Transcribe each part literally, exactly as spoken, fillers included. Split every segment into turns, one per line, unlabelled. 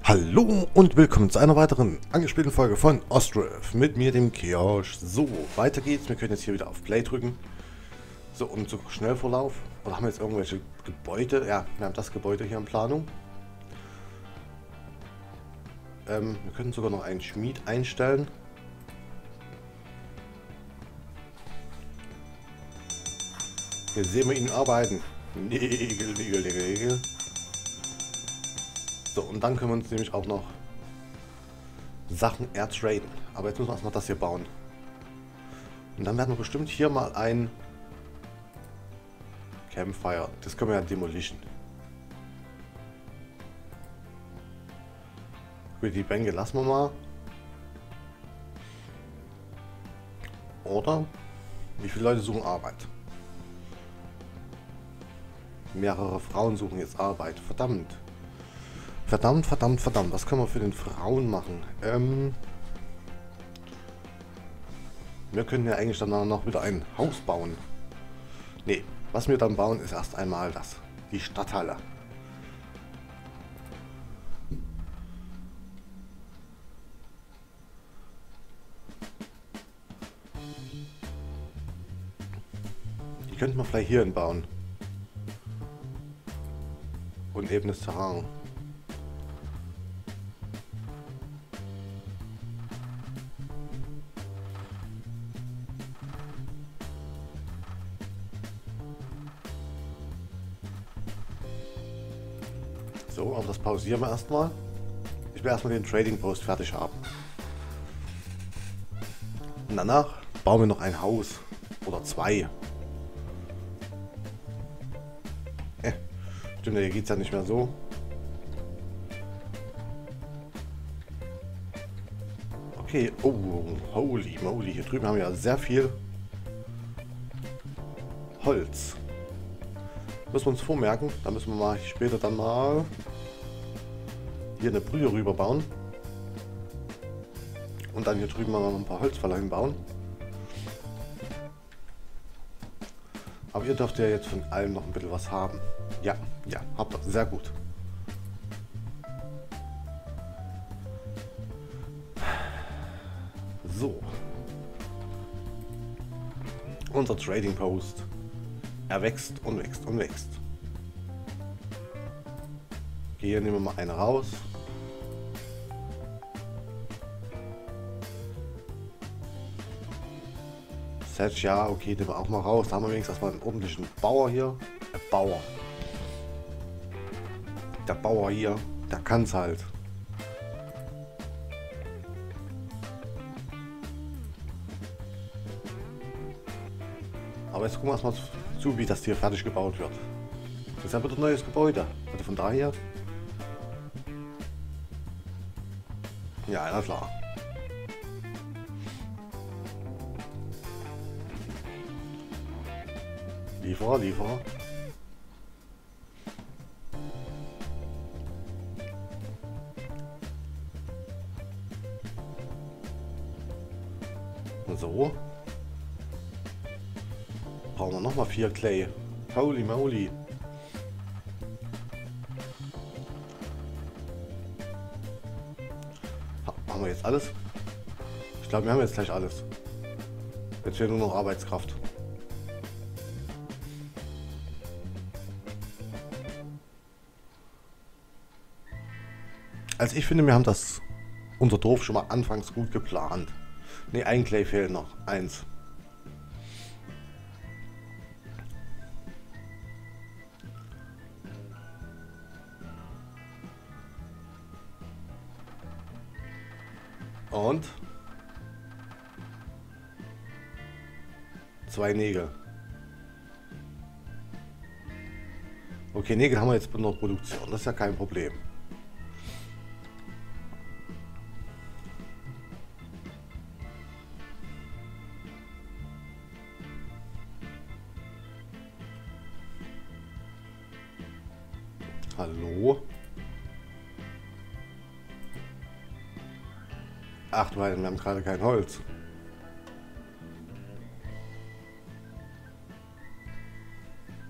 Hallo und willkommen zu einer weiteren angespielten Folge von Ostriv mit mir, dem Kiosch. So, weiter geht's. Wir können jetzt hier wieder auf Play drücken. So, und so Schnellvorlauf. Oder haben wir jetzt irgendwelche Gebäude? Ja, wir haben das Gebäude hier in Planung. Ähm, wir können sogar noch einen Schmied einstellen. Hier sehen wir ihn arbeiten. Nägel, Nägel, Nägel, Nägel. So, und dann können wir uns nämlich auch noch Sachen ertraden. Aber jetzt müssen wir erstmal das hier bauen. Und dann werden wir bestimmt hier mal ein Campfire. Das können wir ja demolition. Gut, die Bänke lassen wir mal. Oder? Wie viele Leute suchen Arbeit? Mehrere Frauen suchen jetzt Arbeit. Verdammt. Verdammt, verdammt, verdammt. Was können wir für den Frauen machen? Ähm, wir können ja eigentlich dann noch wieder ein Haus bauen. Nee, was wir dann bauen, ist erst einmal das. Die Stadthalle. Die könnten wir vielleicht hier bauen. Unebenes Terrain. So, aber das pausieren wir erstmal. Ich will erstmal den Trading Post fertig haben. Und danach bauen wir noch ein Haus. Oder zwei. Äh, stimmt, hier geht es ja nicht mehr so. Okay, oh, holy moly. Hier drüben haben wir ja sehr viel Holz. Müssen wir uns vormerken. Da müssen wir mal später dann mal hier eine Brühe rüber bauen. Und dann hier drüben mal noch ein paar Holzfäller hinbauen. Aber ihr dürft ja jetzt von allem noch ein bisschen was haben. Ja, ja, habt ihr. Sehr gut. So. Unser Trading Post. Er wächst und wächst und wächst. Okay, hier nehmen wir mal eine raus. Setch, ja, okay, nehmen wir auch mal raus. Da haben wir wenigstens erstmal einen ordentlichen Bauer hier. Der Bauer. Der Bauer hier, der kann's halt. Aber jetzt gucken wir erstmal zu, wie das hier fertig gebaut wird. Das ist ja wieder ein neues Gebäude. Also von daher. Ja, na klar. Liefer, liefer. So. Brauchen wir nochmal vier Clay. Holy moly. Ha, haben wir jetzt alles? Ich glaube, wir haben jetzt gleich alles. Jetzt fehlt nur noch Arbeitskraft. Also ich finde, wir haben das unser Dorf schon mal anfangs gut geplant. Ne, ein Clay fehlt noch. Eins. Und zwei Nägel. Okay, Nägel haben wir jetzt noch Produktion. Das ist ja kein Problem. Hallo? Ach du Heiligen, wir haben gerade kein Holz.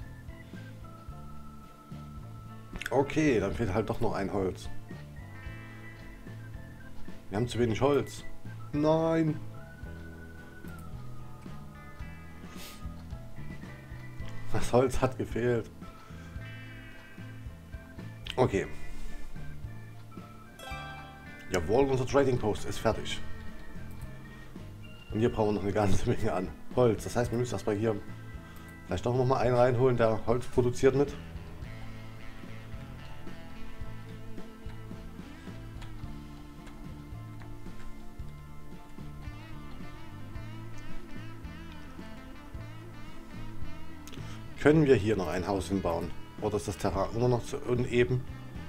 Okay, dann fehlt halt doch noch ein Holz. Wir haben zu wenig Holz. Nein. Das Holz hat gefehlt. Okay. Jawohl, unser Trading Post ist fertig. Und hier brauchen wir noch eine ganze Menge an Holz. Das heißt, wir müssen erstmal hier vielleicht doch noch mal einen reinholen, der Holz produziert mit. Können wir hier noch ein Haus hinbauen? Oder ist das Terrain immer noch zu uneben?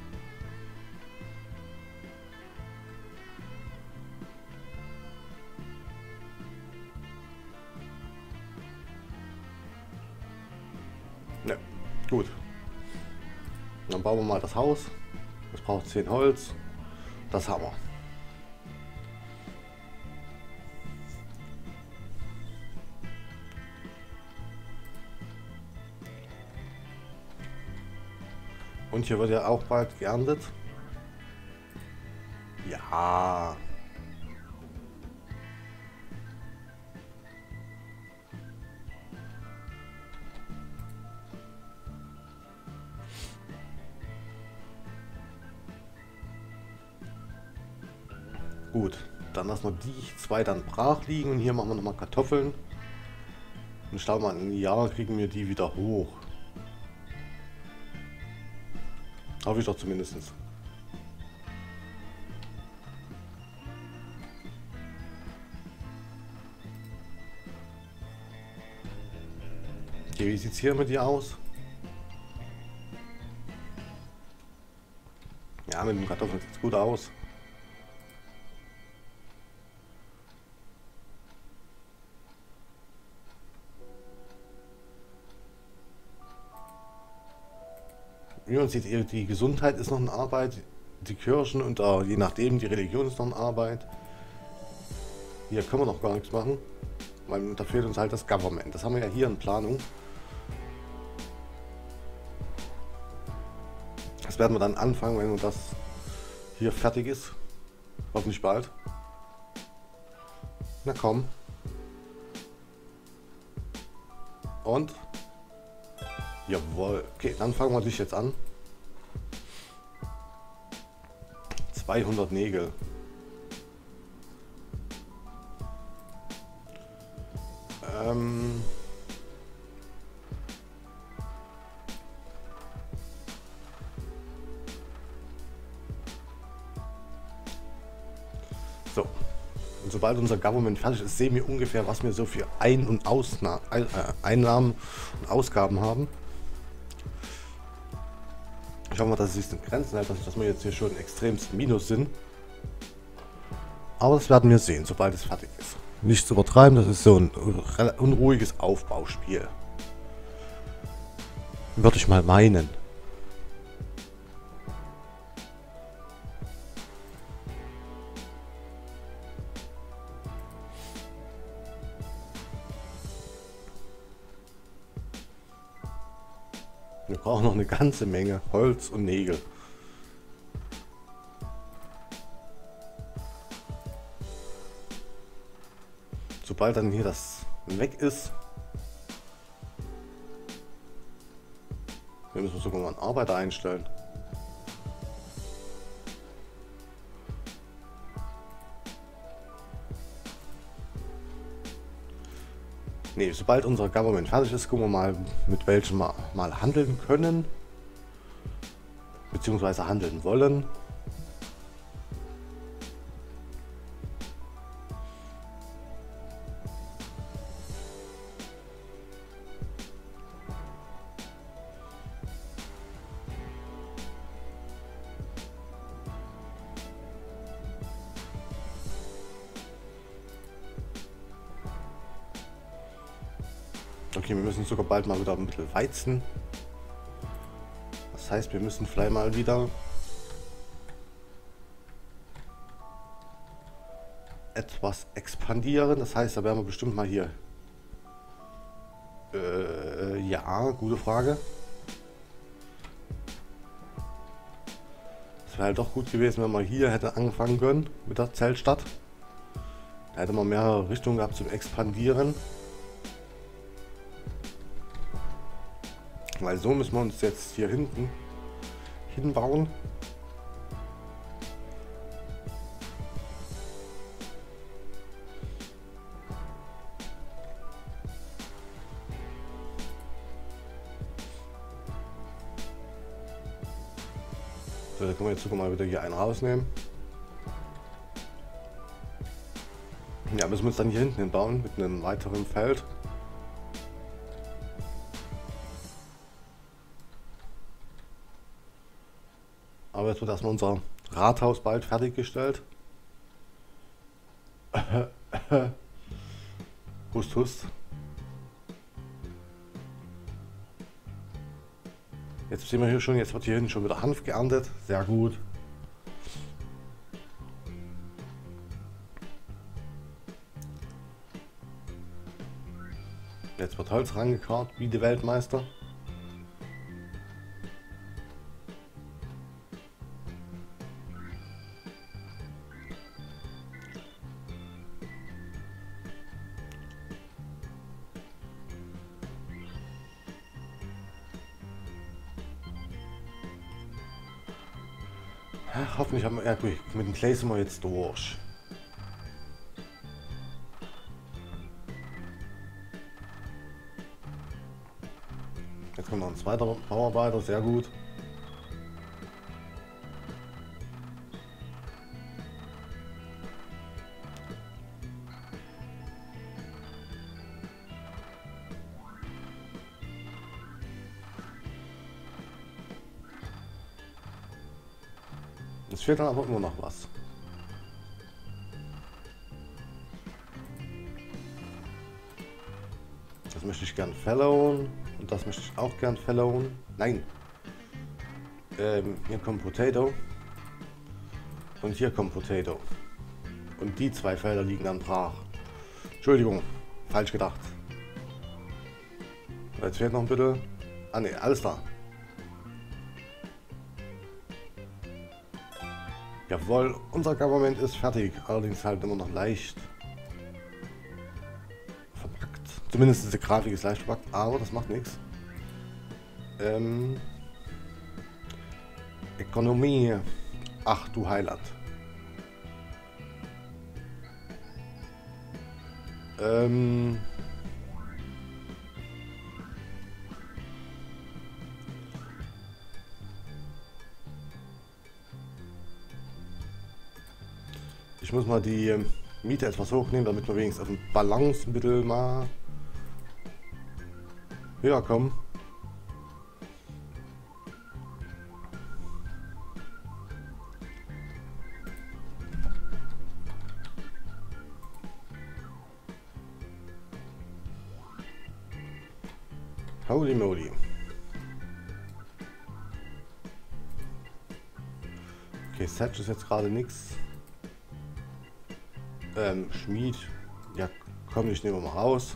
Ne, gut. Dann bauen wir mal das Haus. Das braucht zehn Holz. Das haben wir. Und hier wird ja auch bald geerntet. Ja. Gut, dann lassen wir die zwei dann brach liegen und hier machen wir nochmal Kartoffeln. Und schauen wir mal, in einem Jahr kriegen wir die wieder hoch. Hoffe ich doch zumindest. Okay, wie sieht es hier mit dir aus? Ja, mit den Kartoffeln sieht es gut aus. Wie man sieht, die Gesundheit ist noch in Arbeit, die Kirchen und uh, je nachdem, die Religion ist noch in Arbeit. Hier können wir noch gar nichts machen, weil da fehlt uns halt das Government. Das haben wir ja hier in Planung. Das werden wir dann anfangen, wenn das hier fertig ist. Hoffentlich bald. Na komm. Und? Jawohl. Okay, dann fangen wir dich jetzt an. zweihundert Nägel. Ähm... So. Und sobald unser Government fertig ist, sehen wir ungefähr, was wir so für Ein- und Ausna äh, Einnahmen und Ausgaben haben. Ich hoffe mal, dass es sich in Grenzen hält, dass wir jetzt hier schon extremst Minus sind. Aber das werden wir sehen, sobald es fertig ist. Nicht zu übertreiben, das ist so ein unruhiges Aufbauspiel. Würde ich mal meinen. Wir brauchen noch eine ganze Menge Holz und Nägel. Sobald dann hier das weg ist, wir müssen sogar mal einen Arbeiter einstellen. Nee, sobald unser Government fertig ist, gucken wir mal, mit welchem wir mal handeln können. Beziehungsweise handeln wollen. Okay, wir müssen sogar bald mal wieder ein bisschen Weizen. Das heißt, wir müssen vielleicht mal wieder etwas expandieren. Das heißt, da werden wir bestimmt mal hier... Äh, ja, gute Frage. Es wäre halt doch gut gewesen, wenn man hier hätte angefangen können mit der Zeltstadt. Da hätte man mehrere Richtungen gehabt zum Expandieren. Weil so müssen wir uns jetzt hier hinten hinbauen. So, da können wir jetzt sogar mal wieder hier einen rausnehmen. Ja, müssen wir uns dann hier hinten hinbauen mit einem weiteren Feld. Aber jetzt wird erstmal unser Rathaus bald fertiggestellt. Hust, hust. Jetzt sehen wir hier schon, jetzt wird hier hinten schon wieder Hanf geerntet. Sehr gut. Jetzt wird Holz rangekarrt, wie die Weltmeister. Ach, hoffentlich haben wir, ja gut, mit dem Clay sind wir jetzt durch. Jetzt kommt noch ein zweiter Bauarbeiter, sehr gut. Es fehlt dann aber immer noch was. Das möchte ich gern fellowen und das möchte ich auch gern fellowen. Nein. Ähm, hier kommt Potato und hier kommt Potato. Und die zwei Felder liegen dann brach. Entschuldigung, falsch gedacht. Jetzt fehlt noch ein bisschen. Ah ne, alles da. Jawohl, unser Government ist fertig, allerdings halt immer noch leicht verpackt. Zumindest diese Grafik ist leicht verpackt, aber das macht nichts. Ähm, Ökonomie. Ach du Heiland. Ähm, Ich muss mal die Miete etwas hochnehmen, damit wir wenigstens auf dem Balancemittel mal höher kommen. Holy moly. Okay, Satch ist jetzt gerade nichts. Ähm, Schmied. Ja, komm, ich nehme mal raus.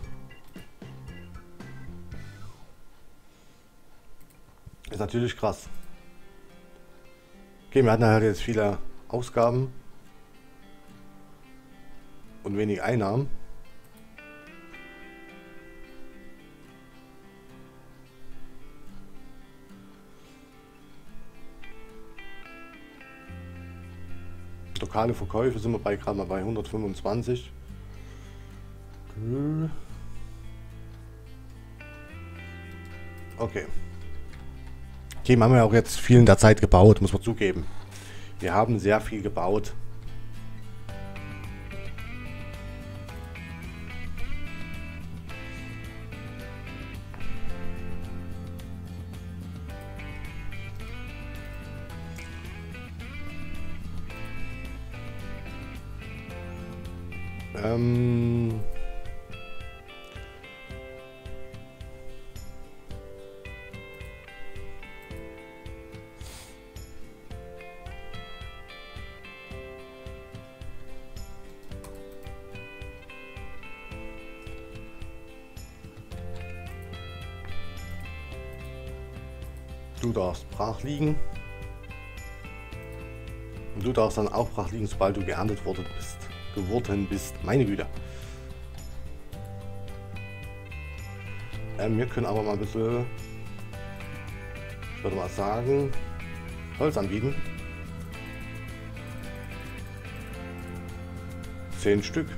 Ist natürlich krass. Okay, wir hatten halt jetzt viele Ausgaben und wenig Einnahmen. Lokale Verkäufe sind wir bei gerade mal bei hundertfünfundzwanzig. Okay. Okay, wir haben ja auch jetzt viel in der Zeit gebaut, muss man zugeben. Wir haben sehr viel gebaut. Ähm Du darfst brach liegen. Und du darfst dann auch brach liegen, sobald du geerntet worden bist. Geworden bist. Meine Güte. Ähm, wir können aber mal ein bisschen, ich würde mal sagen, Holz anbieten. Zehn Stück.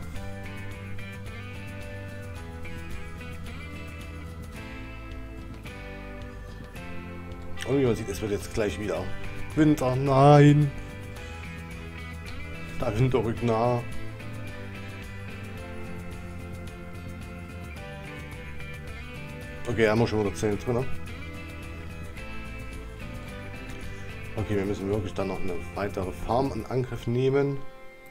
Und wie man sieht, es wird jetzt gleich wieder Winter. Nein! Der Winter rückt nah. Okay, haben wir schon wieder zehn drin. Okay, wir müssen wirklich dann noch eine weitere Farm in Angriff nehmen.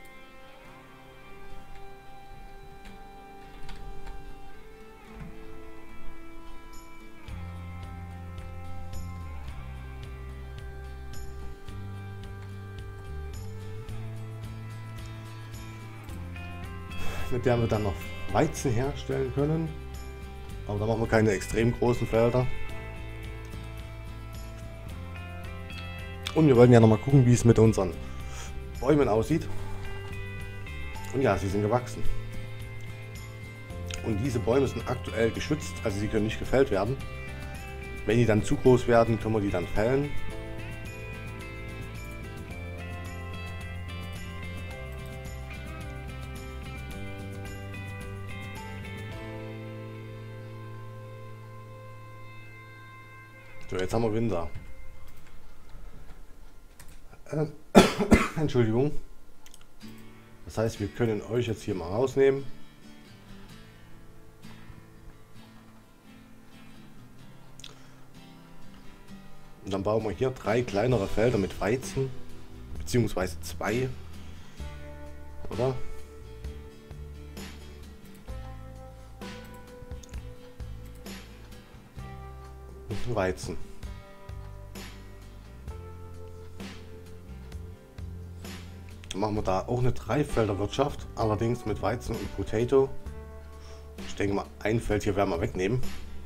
Mit der wir dann noch Weizen herstellen können. Aber da machen wir keine extrem großen Felder. Und wir wollen ja noch mal gucken, wie es mit unseren Bäumen aussieht. Und ja, sie sind gewachsen. Und diese Bäume sind aktuell geschützt, also sie können nicht gefällt werden. Wenn die dann zu groß werden, können wir die dann fällen. So, jetzt haben wir Winter. Ähm, Entschuldigung. Das heißt, wir können euch jetzt hier mal rausnehmen. Und dann bauen wir hier drei kleinere Felder mit Weizen. Beziehungsweise zwei. Oder? Weizen. Dann machen wir da auch eine Dreifelderwirtschaft, allerdings mit Weizen und Potato. Ich denke mal, ein Feld hier werden wir wegnehmen.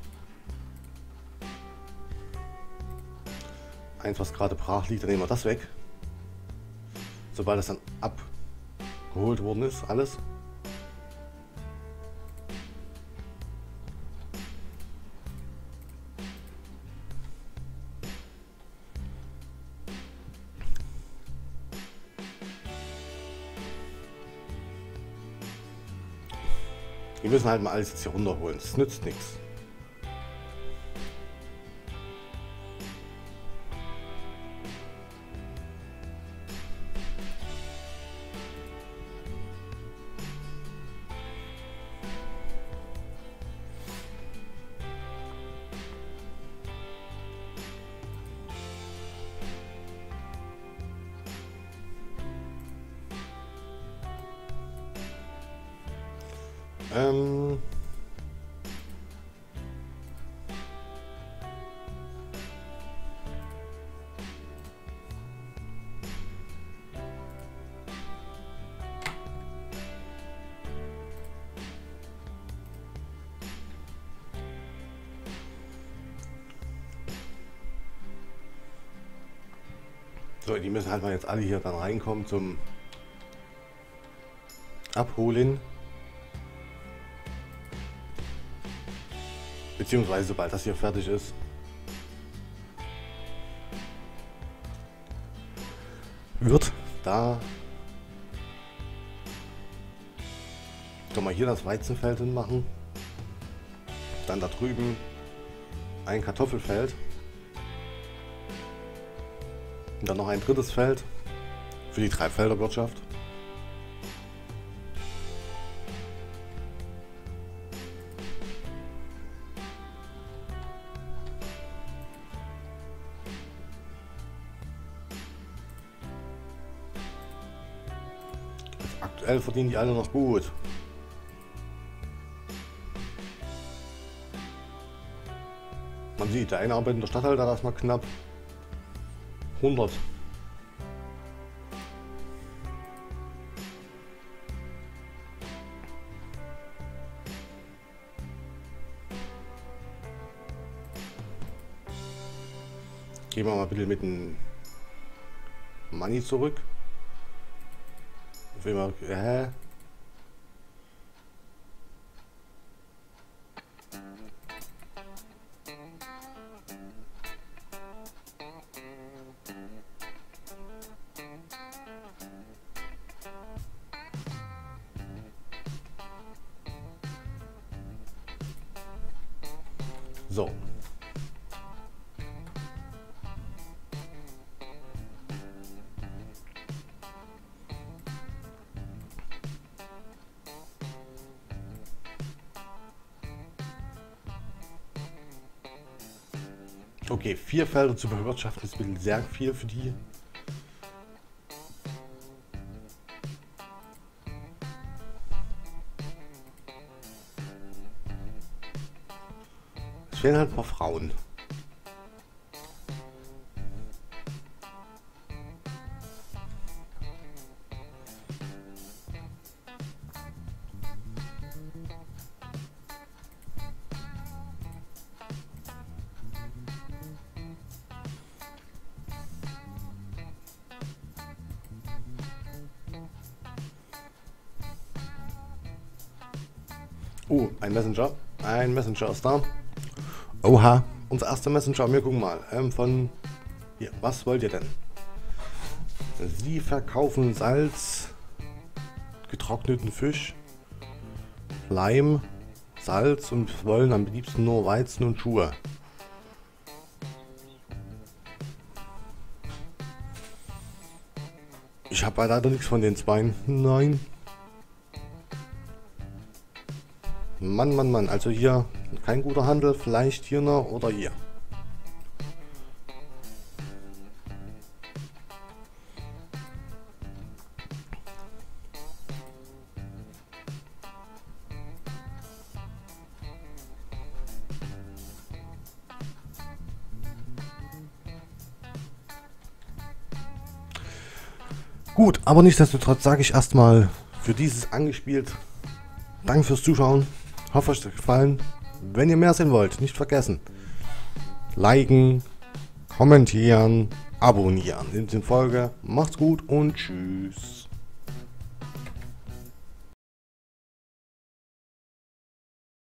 Eins, was gerade brach liegt, dann nehmen wir das weg. Sobald das dann abgeholt worden ist, alles. Wir müssen halt mal alles jetzt hier runterholen. Das nützt nichts. Ähm So, die müssen halt mal jetzt alle hier dann reinkommen zum Abholen. Beziehungsweise sobald das hier fertig ist. Wird da. Können wir hier das Weizenfeld hinmachen. Dann da drüben ein Kartoffelfeld. Und dann noch ein drittes Feld für die Dreifelderwirtschaft. Aktuell verdienen die alle noch gut. Man sieht, der eine arbeitet in der Stadthalter, da ist mal knapp hundert. Gehen wir mal bitte mit dem Money zurück. Auf immer, hä? So. Okay, vier Felder zu bewirtschaften ist wirklich sehr viel für die. Es fehlen halt ein paar Frauen. Oh, ein Messenger. Ein Messenger ist da. Oha, unser erster Messenger. Wir gucken mal. Ähm, von hier. Was wollt ihr denn? Sie verkaufen Salz, getrockneten Fisch, Leim, Salz und wollen am liebsten nur Weizen und Schuhe. Ich habe leider nichts von den zwei. Nein. Mann, Mann, Mann. Also hier kein guter Handel. Vielleicht hier noch oder hier. Gut, aber nichtsdestotrotz sage ich erstmal für dieses angespielt. Danke fürs Zuschauen. Hoffe, euch hat gefallen. Wenn ihr mehr sehen wollt, nicht vergessen. Liken, kommentieren, abonnieren. In der Folge macht's gut und tschüss.